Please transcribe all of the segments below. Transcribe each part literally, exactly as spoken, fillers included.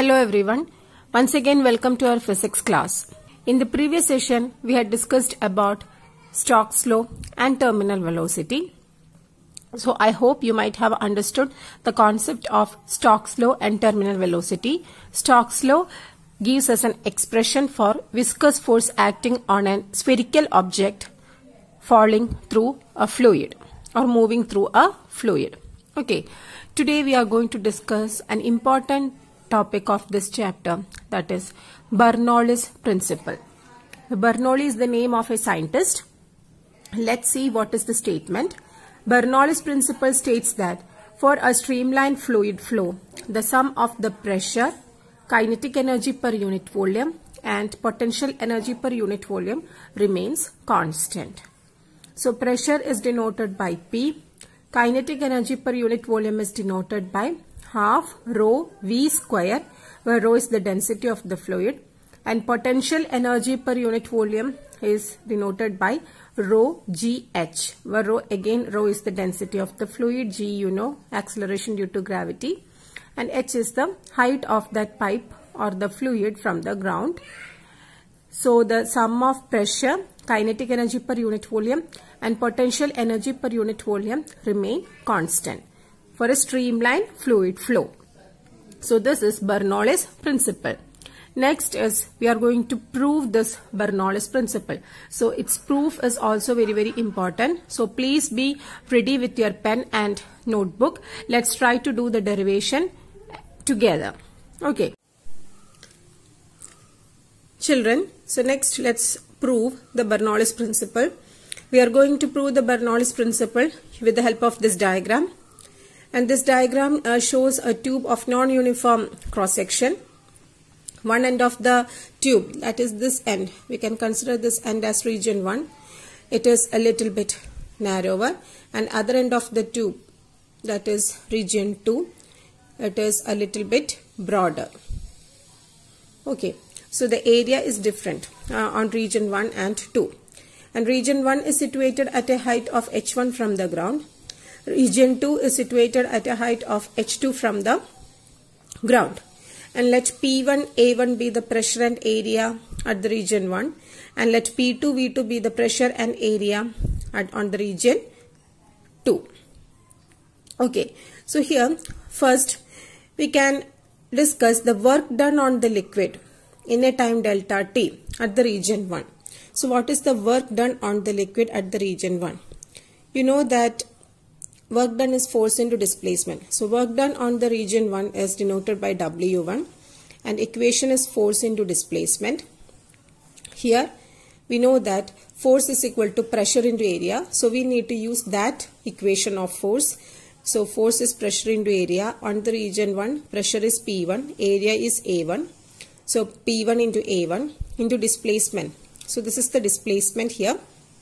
Hello everyone. Once again welcome to our physics class. In the previous session we had discussed about Stokes law and terminal velocity. So I hope you might have understood the concept of Stokes law and terminal velocity. Stokes law gives us an expression for viscous force acting on a spherical object falling through a fluid or moving through a fluid. Okay, today we are going to discuss an important topic of this chapter, that is Bernoulli's principle. Bernoulli is the name of a scientist. Let's see what is the statement. Bernoulli's principle states that for a streamlined fluid flow, the sum of the pressure, kinetic energy per unit volume and potential energy per unit volume remains constant. So pressure is denoted by P, kinetic energy per unit volume is denoted by half rho V square, where rho is the density of the fluid, and potential energy per unit volume is denoted by rho G H, where rho again rho is the density of the fluid, G you know acceleration due to gravity, and H is the height of that pipe or the fluid from the ground. So the sum of pressure, kinetic energy per unit volume and potential energy per unit volume remain constant for a streamlined fluid flow. So this is Bernoulli's principle. Next is we are going to prove this Bernoulli's principle. So its proof is also very very important. So please be ready with your pen and notebook. Let's try to do the derivation together. Okay. Children, so next let's prove the Bernoulli's principle. We are going to prove the Bernoulli's principle with the help of this diagram. And this diagram uh, shows a tube of non-uniform cross-section. One end of the tube, that is this end, we can consider this end as region one. It is a little bit narrower, and other end of the tube, that is region two, it is a little bit broader. Okay, so the area is different uh, on region one and two. And region one is situated at a height of H one from the ground. Region two is situated at a height of H two from the ground. And let P one A one be the pressure and area at the region one, and let P two V two be the pressure and area at, on the region two. Okay, so here first we can discuss the work done on the liquid in a time delta T at the region one. So what is the work done on the liquid at the region one? You know that work done is force into displacement. So work done on the region one is denoted by W one, and equation is force into displacement. Here we know that force is equal to pressure into area. So we need to use that equation of force. So force is pressure into area. On the region one, pressure is P one, area is A one. So P one into A one into displacement. So this is the displacement here.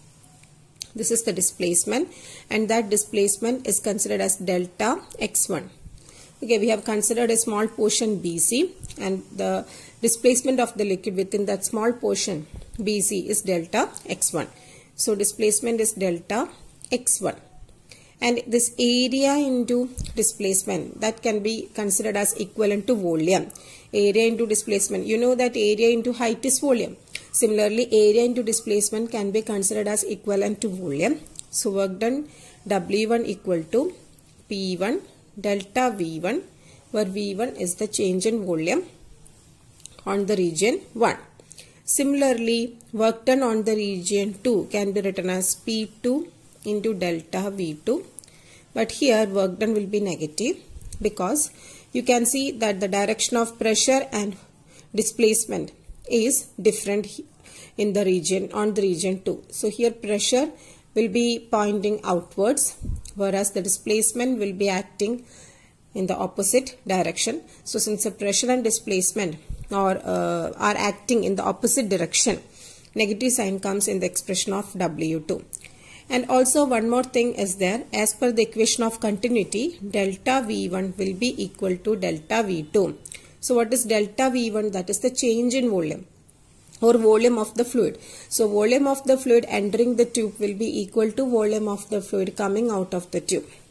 This is the displacement, and that displacement is considered as delta x one. Okay, we have considered a small portion B C, and the displacement of the liquid within that small portion B C is delta x one. So displacement is delta x one. And this area into displacement, that can be considered as equivalent to volume. Area into displacement, you know that area into height is volume. Similarly, area into displacement can be considered as equivalent to volume. So work done W one equal to P one delta V one, where V one is the change in volume on the region one. Similarly, work done on the region two can be written as P two into delta V two, but here work done will be negative because you can see that the direction of pressure and displacement is different in the region on the region two. So here pressure will be pointing outwards, whereas the displacement will be acting in the opposite direction. So since the pressure and displacement are, uh, are acting in the opposite direction, negative sign comes in the expression of W two. And also one more thing is there, as per the equation of continuity, delta V one will be equal to delta V two. So what is delta V one? That is the change in volume or volume of the fluid. So volume of the fluid entering the tube will be equal to volume of the fluid coming out of the tube.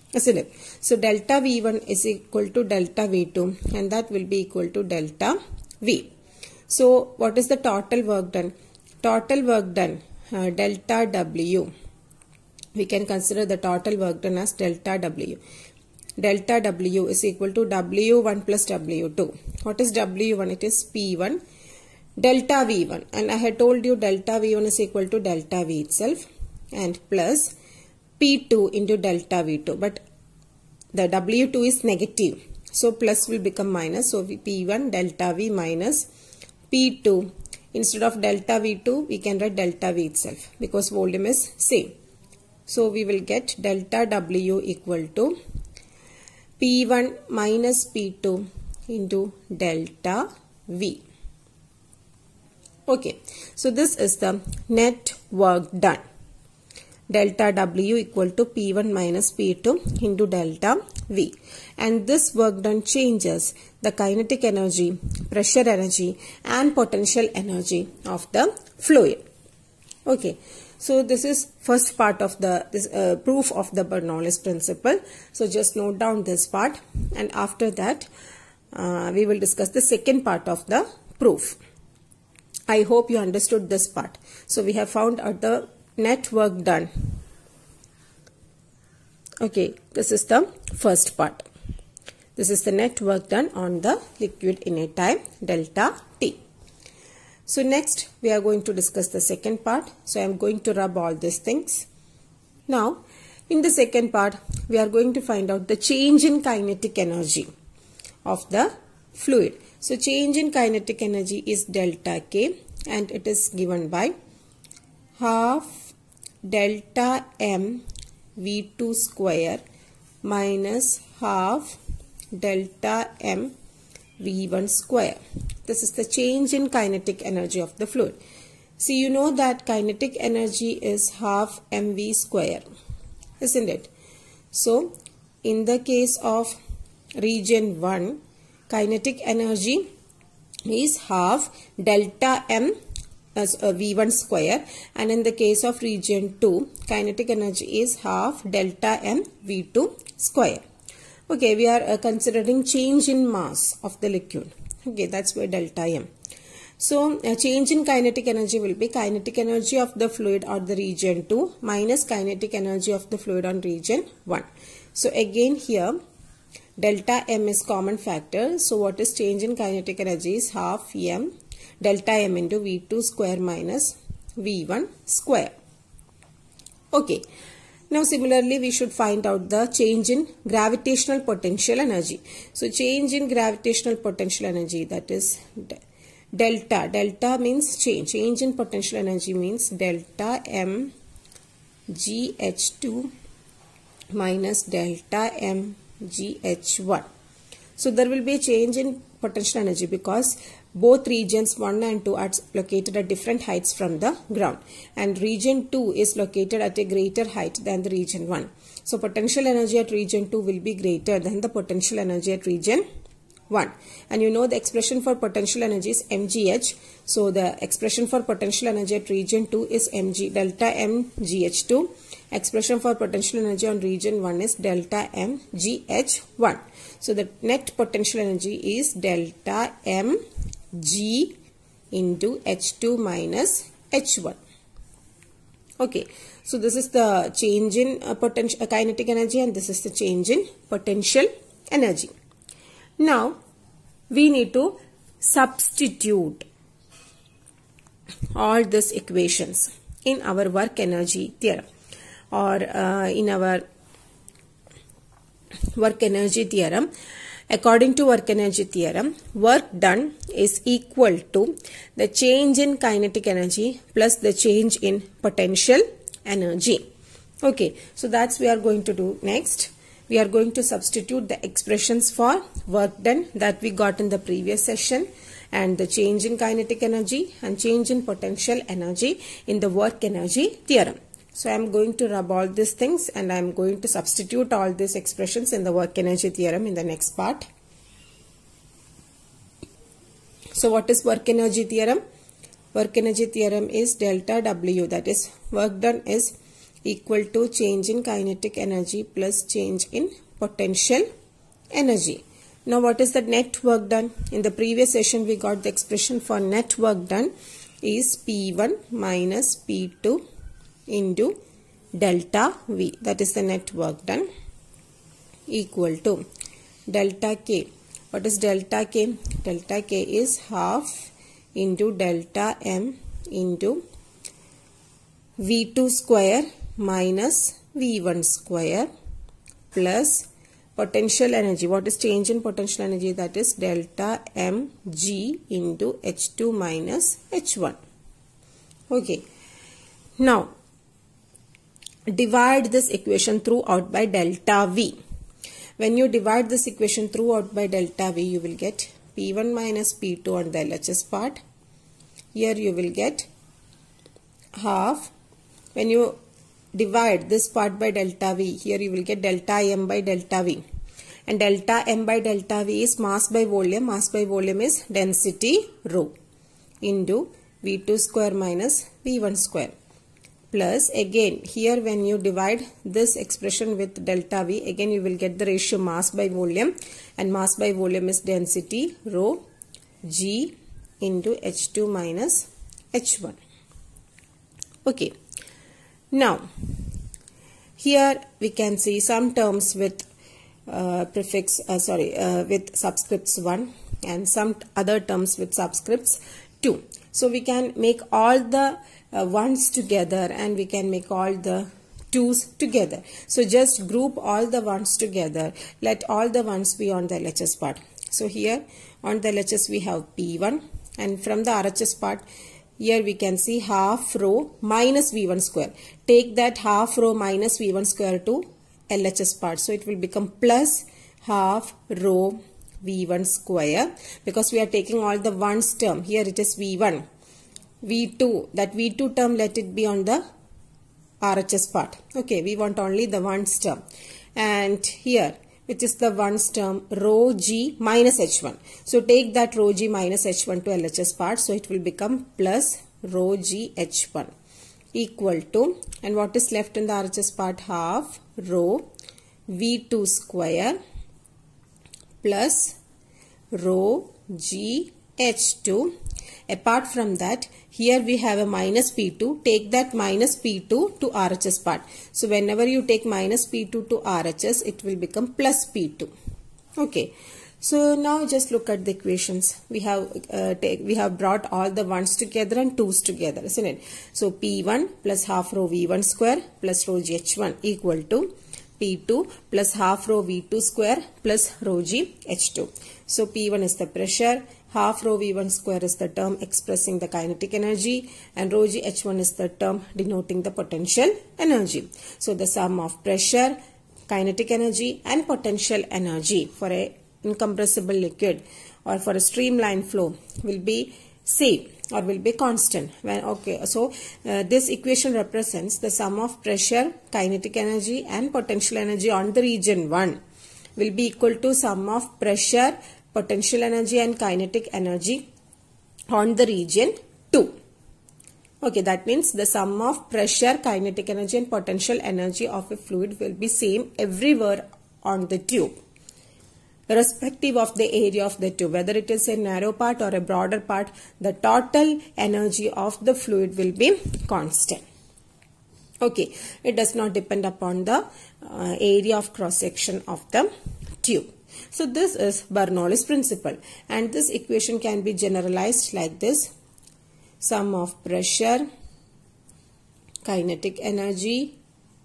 isn't it? So delta V one is equal to delta V two, and that will be equal to delta V. So what is the total work done? Total work done, uh, delta W. We can consider the total work done as delta W. Delta W is equal to W one plus W two. What is W one? It is P one. Delta V one. And I had told you delta V one is equal to delta V itself. And plus P two into delta V two. But the W two is negative. So plus will become minus. So P one delta V minus P two. Instead of delta V two, we can write delta V itself because volume is same. So we will get delta W equal to P one minus P two into delta V. Okay, so this is the net work done. Delta W equal to P one minus P two into delta V. And this work done changes the kinetic energy, pressure energy and potential energy of the fluid. Okay. So this is first part of the this uh, proof of the Bernoulli's principle. So just note down this part, and after that uh, we will discuss the second part of the proof. I hope you understood this part. So we have found out the net work done. Okay, this is the first part. This is the net work done on the liquid in a time delta T. So next we are going to discuss the second part. So I am going to rub all these things. Now in the second part we are going to find out the change in kinetic energy of the fluid. So change in kinetic energy is delta K, and it is given by half delta M V two square minus half delta M V one square. This is the change in kinetic energy of the fluid. See, you know that kinetic energy is half mv square, isn't it? So in the case of region one, kinetic energy is half delta M as a V one square, and in the case of region two, kinetic energy is half delta M V two square. Okay, we are uh, considering change in mass of the liquid. Okay, that's why delta M. So, a change in kinetic energy will be kinetic energy of the fluid on the region two minus kinetic energy of the fluid on region one. So, again here, delta M is common factor. So, what is change in kinetic energy is half M delta M into V two square minus V one square. Okay. Now similarly we should find out the change in gravitational potential energy. So change in gravitational potential energy, that is delta. Delta means change. Change in potential energy means delta M G H two minus delta M G H one. So there will be a change in potential energy because both regions one and two are located at different heights from the ground, and region two is located at a greater height than the region one. So potential energy at region two will be greater than the potential energy at region one. And you know the expression for potential energy is M G H. So the expression for potential energy at region two is mg delta M G H two. Expression for potential energy on region one is delta M G H one. So the net potential energy is delta M G into H two minus H one. Okay, so this is the change in uh, potential uh, kinetic energy, and this is the change in potential energy. Now we need to substitute all these equations in our work energy theorem, or uh, in our work energy theorem. According to work energy theorem, work done is equal to the change in kinetic energy plus the change in potential energy. Okay, so that's we are going to do next. We are going to substitute the expressions for work done that we got in the previous session, and the change in kinetic energy and change in potential energy in the work energy theorem. So I am going to rub all these things, and I am going to substitute all these expressions in the work energy theorem in the next part. So what is work energy theorem? Work energy theorem is delta W, that is work done, is equal to change in kinetic energy plus change in potential energy. Now what is the net work done? In the previous session we got the expression for net work done is P one minus P two into delta V. That is the net work done equal to delta K. What is delta K? Delta K is half into delta M into V two square minus V one square plus potential energy. What is change in potential energy? That is delta mg into H two minus H one. Okay. Now, divide this equation throughout by delta V. When you divide this equation throughout by delta V, you will get P one minus P two on the L H S part. Here you will get half. When you divide this part by delta V, here you will get delta M by delta V. And delta M by delta V is mass by volume. Mass by volume is density rho into V two square minus V one square. Plus again here when you divide this expression with delta V, again you will get the ratio mass by volume, and mass by volume is density rho G into H two minus H one. Okay. Now here we can see some terms with uh, prefix uh, sorry uh, with subscripts one and some other terms with subscripts two. So we can make all the uh, ones together and we can make all the twos together. So just group all the ones together. Let all the ones be on the L H S part. So here on the L H S we have P one, and from the R H S part here we can see half rho minus V one square. Take that half rho minus V one square to L H S part. So it will become plus half rho V one square, because we are taking all the ones term. Here it is V one. V two, that V two term let it be on the R H S part. Okay, we want only the ones term. And here, which is the ones term, rho G minus H one. So take that rho G minus H one to L H S part. So it will become plus rho G H one equal to, and what is left in the R H S part? Half rho V two square plus rho G H two. Apart from that, here we have a minus P two. Take that minus P two to R H S part. So whenever you take minus P two to R H S, it will become plus P two. Okay. So now just look at the equations. We have uh, take, we have brought all the ones together and twos together, isn't it? So P one plus half rho V one square plus rho G H one equal to P two plus half rho V two square plus rho G H two. So P one is the pressure, half rho V one square is the term expressing the kinetic energy, and rho G H one is the term denoting the potential energy. So the sum of pressure, kinetic energy and potential energy for a incompressible liquid or for a streamline flow will be same or will be constant. When okay, so uh, this equation represents the sum of pressure, kinetic energy and potential energy on the region one will be equal to sum of pressure, potential energy and kinetic energy on the region two. Okay, that means the sum of pressure, kinetic energy and potential energy of a fluid will be same everywhere on the tube, irrespective of the area of the tube. Whether it is a narrow part or a broader part, the total energy of the fluid will be constant. Okay, it does not depend upon the uh, area of cross section of the tube. So this is Bernoulli's principle, and this equation can be generalized like this: sum of pressure, kinetic energy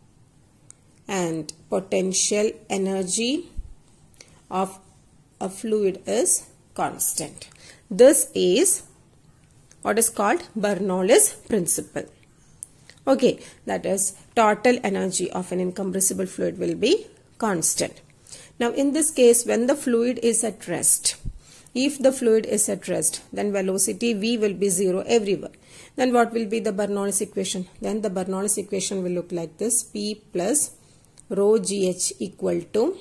and potential energy of a fluid is constant. This is what is called Bernoulli's principle. Okay, that is total energy of an incompressible fluid will be constant. Now in this case, when the fluid is at rest, if the fluid is at rest, then velocity V will be zero everywhere. Then what will be the Bernoulli's equation? Then the Bernoulli's equation will look like this: P plus rho G H equal to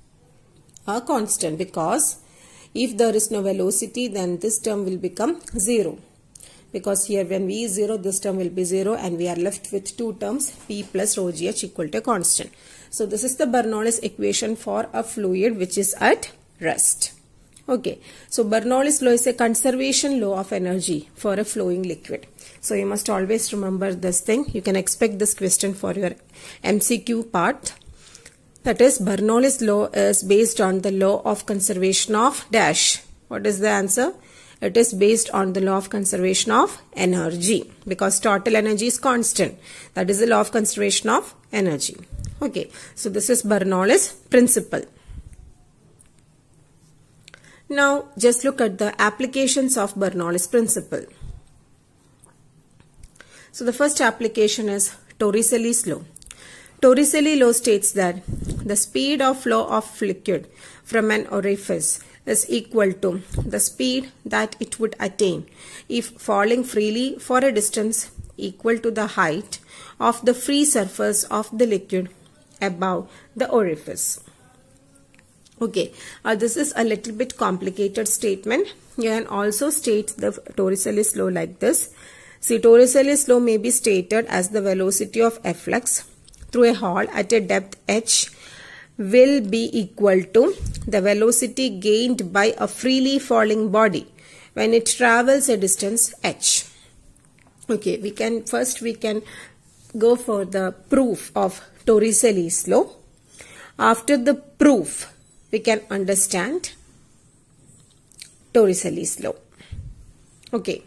a constant, because if there is no velocity, then this term will become zero. because here when V is zero, this term will be zero, and we are left with two terms, P plus rho G H equal to a constant. So this is the Bernoulli's equation for a fluid which is at rest. Okay, so Bernoulli's law is a conservation law of energy for a flowing liquid. So you must always remember this thing. You can expect this question for your M C Q part. That is, Bernoulli's law is based on the law of conservation of dash. What is the answer? It is based on the law of conservation of energy, because total energy is constant. That is the law of conservation of energy. Okay, so this is Bernoulli's principle. Now just look at the applications of Bernoulli's principle. So the first application is Torricelli's law. Torricelli law states that the speed of flow of liquid from an orifice is equal to the speed that it would attain if falling freely for a distance equal to the height of the free surface of the liquid above the orifice. Okay, uh, this is a little bit complicated statement. You can also state the Torricelli's law like this. See, Torricelli's law may be stated as the velocity of efflux through a hole at a depth h will be equal to the velocity gained by a freely falling body when it travels a distance h. Okay, we can first we can go for the proof of Torricelli's law. After the proof, we can understand Torricelli's law. Okay.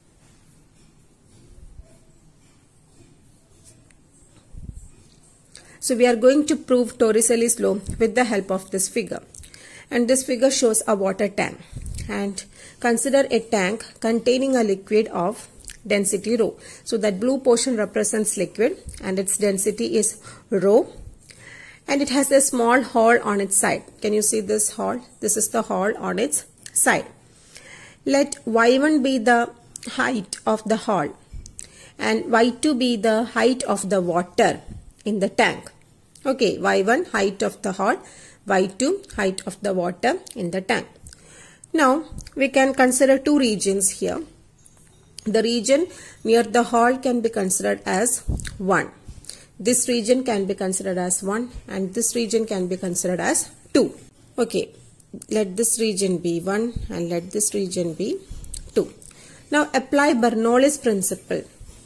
So we are going to prove Torricelli's law with the help of this figure. And this figure shows a water tank. And consider a tank containing a liquid of density rho. So that blue portion represents liquid and its density is rho. And it has a small hole on its side. Can you see this hole? This is the hole on its side. Let Y one be the height of the hole and Y two be the height of the water in the tank. Okay, Y one height of the hole, Y two height of the water in the tank. Now we can consider two regions here. The region near the hole can be considered as one. This region can be considered as one and this region can be considered as two. Okay, let this region be one and let this region be two. Now apply Bernoulli's principle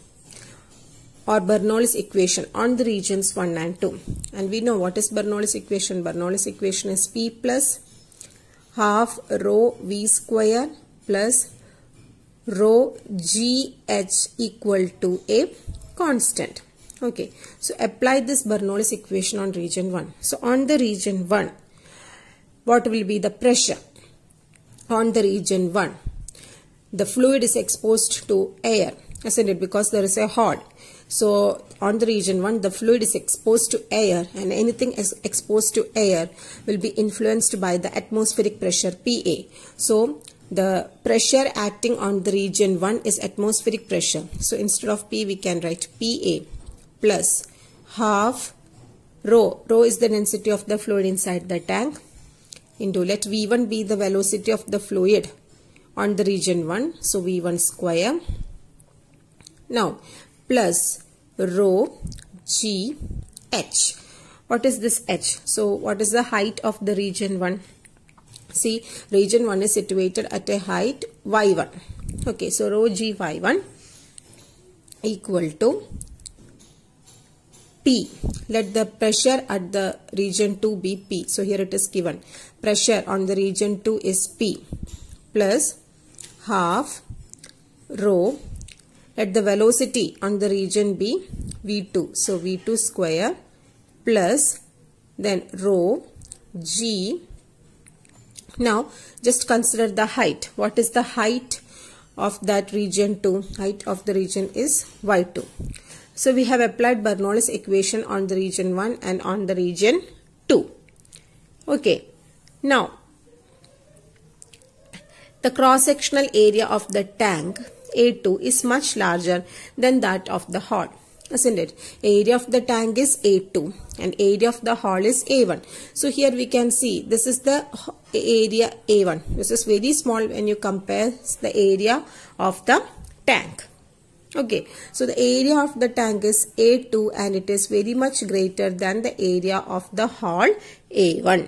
or Bernoulli's equation on the regions one and two. And we know what is Bernoulli's equation. Bernoulli's equation is P plus half rho V square plus rho G H equal to a constant. Okay, so apply this Bernoulli's equation on region one. So on the region one, what will be the pressure? On the region one, the fluid is exposed to air, isn't it? Because there is a hole. So on the region one, the fluid is exposed to air, and anything is exposed to air will be influenced by the atmospheric pressure P A. So the pressure acting on the region one is atmospheric pressure. So instead of P, we can write P A plus half rho. Rho is the density of the fluid inside the tank into, let V one be the velocity of the fluid on the region one. So V one square. Now plus rho G H. What is this H? So what is the height of the region one? See, region one is situated at a height Y one. Okay, so rho G Y one equal to P. Let the pressure at the region two be P. So here it is given. Pressure on the region two is P plus half rho. Let the velocity on the region be V two. So V two square plus then rho G. Now just consider the height. What is the height of that region two? Height of the region is Y two. So we have applied Bernoulli's equation on the region one and on the region two. Okay. Now the cross-sectional area of the tank A two is much larger than that of the hole, isn't it? Area of the tank is A two and area of the hole is A one. So here we can see this is the area A one. This is very small when you compare the area of the tank. Okay, so the area of the tank is A two and it is very much greater than the area of the hall A one.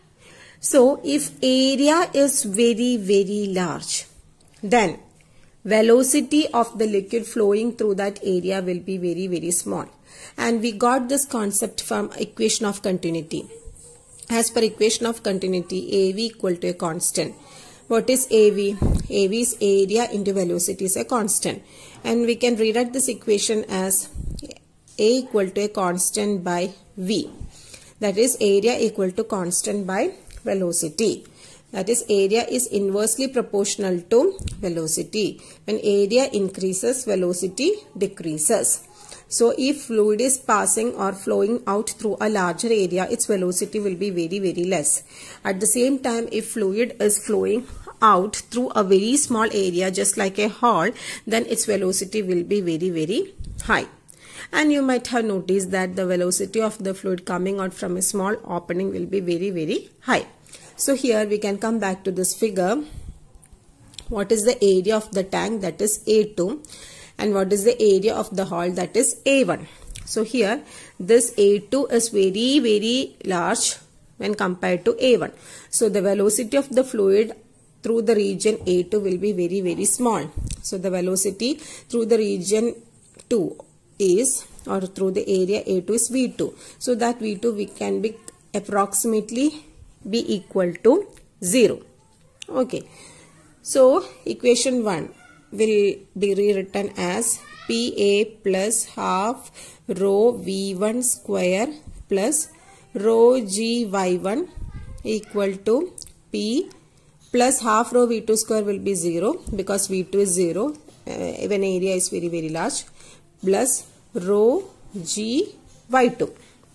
So if area is very very large, then velocity of the liquid flowing through that area will be very very small. And we got this concept from equation of continuity. As per equation of continuity, A V equal to a constant. What is A V? A V is area into velocity is a constant. And we can rewrite this equation as A equal to a constant by V. That is area equal to constant by velocity. That is area is inversely proportional to velocity. When area increases, velocity decreases. So if fluid is passing or flowing out through a larger area, its velocity will be very very less. At the same time, if fluid is flowing out through a very small area just like a hall, then its velocity will be very very high. And you might have noticed that the velocity of the fluid coming out from a small opening will be very very high. So here we can come back to this figure. What is the area of the tank? That is A two. And what is the area of the hall? That is A one. So here this A two is very very large when compared to A one. So the velocity of the fluid through the region A two will be very very small. So the velocity through the region two is, or through the area A two is V two. So that V two we can be approximately be equal to zero. Okay. So equation one will be rewritten as P A plus half rho V one square plus rho G Y one equal to P plus half rho V two square will be zero because V two is zero uh, when area is very very large, plus rho G Y two.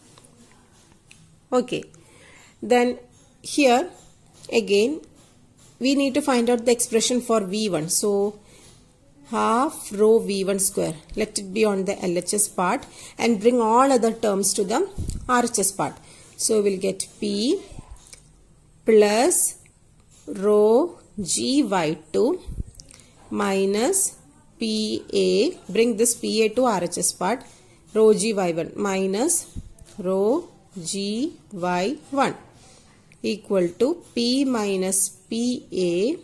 Okay. Then here again we need to find out the expression for V one. So half rho V one square, let it be on the L H S part and bring all other terms to the R H S part. So we'll get P plus rho G Y two minus P A, bring this P A to R H S part, rho G Y one minus rho G Y one equal to P minus P A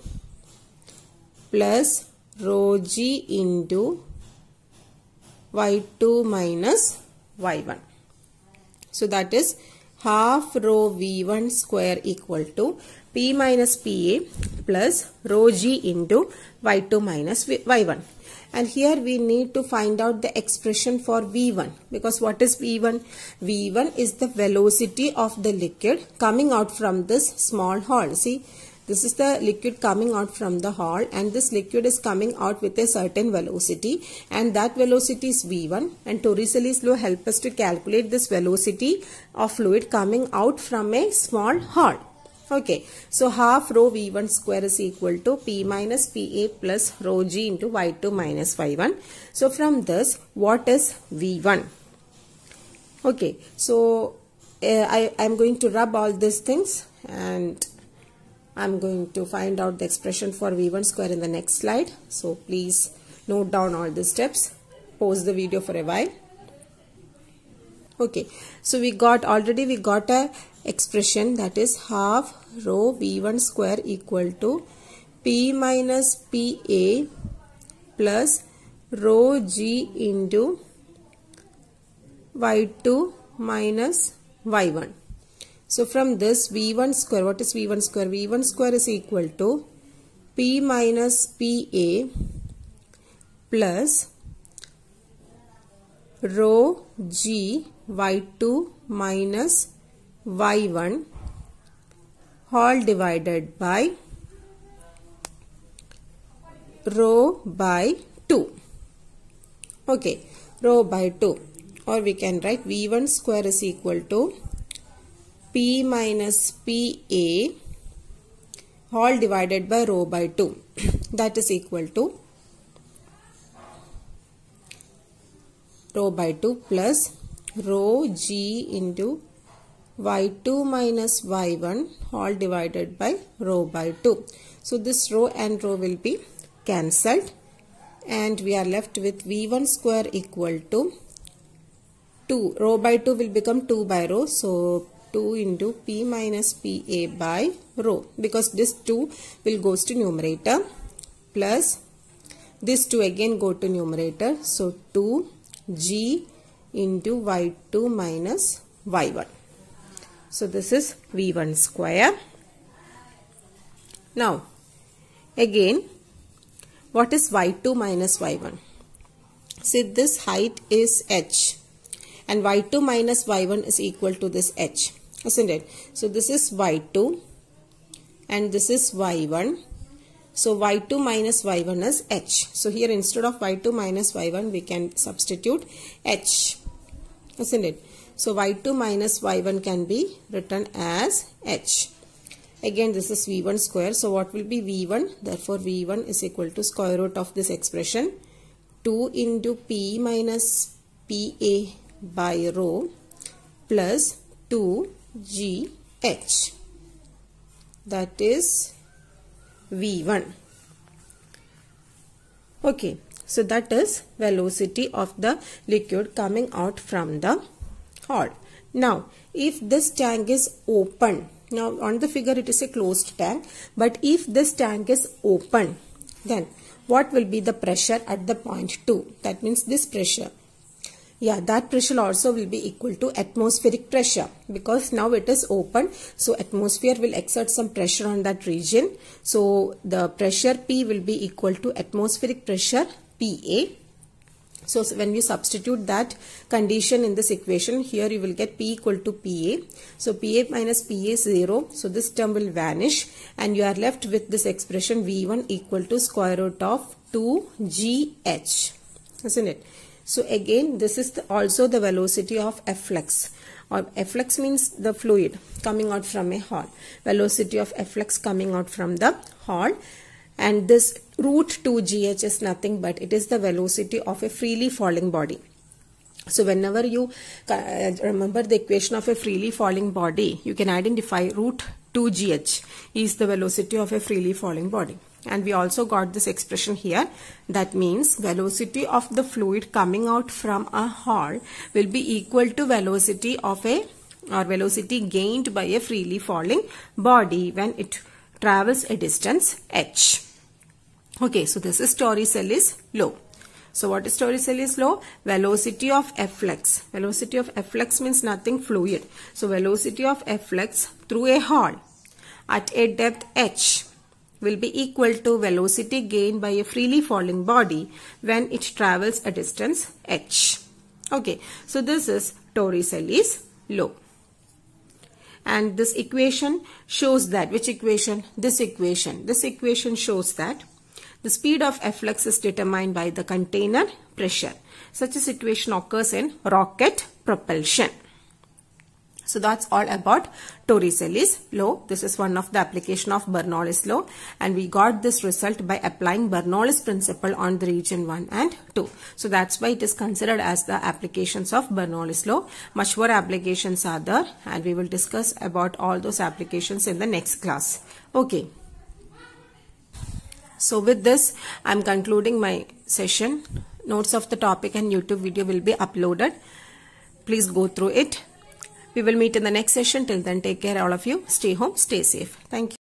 plus rho G into Y two minus Y one. So that is half rho V one square equal to P minus P A plus rho G into Y two minus Y one. And here we need to find out the expression for V one, because what is V one? V one is the velocity of the liquid coming out from this small hole. See, this is the liquid coming out from the hole, and this liquid is coming out with a certain velocity, and that velocity is V one. And Torricelli's law helps us to calculate this velocity of fluid coming out from a small hole. Okay, so half rho V one square is equal to P minus P A plus rho G into Y two minus Y one. So from this, what is V one? Okay, so uh, I am going to rub all these things and I am going to find out the expression for V one square in the next slide. So please note down all the steps. Pause the video for a while. Okay, so we got already we got a expression, that is half rho V one square equal to P minus P A plus rho G into Y two minus Y one. So from this V one square, what is V one square? V one square is equal to P minus P A plus rho G Y two minus Y one whole divided by rho by two. Okay, rho by two, or we can write V one square is equal to P minus P A whole divided by rho by two. That is equal to rho by two plus rho G into Y two minus Y one all divided by rho by two. So this rho and rho will be cancelled, and we are left with V one square equal to two. Rho by two will become two by rho. So two into P minus P A by rho, because this two will goes to numerator, plus this two again go to numerator. So two G into Y two minus Y one. So this is V one square. Now again, what is Y two minus Y one? See, this height is h, and Y two minus Y one is equal to this h, isn't it? So this is Y two and this is Y one. So Y two minus Y one is h. So here instead of Y two minus Y one we can substitute h, isn't it? So Y two minus Y one can be written as h. Again this is V one square. So what will be V one? Therefore V one is equal to square root of this expression, two into P minus P A by rho plus two G H. That is V one. Okay, so that is velocity of the liquid coming out from the hole. Now if this tank is open, now on the figure it is a closed tank, but if this tank is open, then what will be the pressure at the point two? That means this pressure. Yeah, that pressure also will be equal to atmospheric pressure, because now it is open. So atmosphere will exert some pressure on that region. So the pressure P will be equal to atmospheric pressure P A. So when we substitute that condition in this equation, here you will get P equal to P A. So P A minus P A is zero. So this term will vanish and you are left with this expression V one equal to square root of two G H. Isn't it? So again this is the, also the velocity of efflux. Or efflux means the fluid coming out from a hole. Velocity of efflux coming out from the hole. And this root two G H is nothing but it is the velocity of a freely falling body. So whenever you uh, remember the equation of a freely falling body, you can identify root two G H is the velocity of a freely falling body. And we also got this expression here. That means velocity of the fluid coming out from a hole will be equal to velocity of a or velocity gained by a freely falling body when it travels a distance h. Okay, so this is Torricelli's law. So what is Torricelli's law? Velocity of efflux. Velocity of efflux means nothing, fluid. So velocity of efflux through a hole at a depth h will be equal to velocity gained by a freely falling body when it travels a distance h. Okay, so this is Torricelli's law. And this equation shows that, which equation? This equation. This equation shows that the speed of efflux is determined by the container pressure. Such a situation occurs in rocket propulsion. So that's all about Torricelli's law. This is one of the application of Bernoulli's law, and we got this result by applying Bernoulli's principle on the region one and two. So that's why it is considered as the applications of Bernoulli's law. Much more applications are there, and we will discuss about all those applications in the next class. Okay. So with this, I am concluding my session. Notes of the topic and YouTube video will be uploaded. Please go through it. We will meet in the next session. Till then, take care all of you. Stay home, stay safe. Thank you.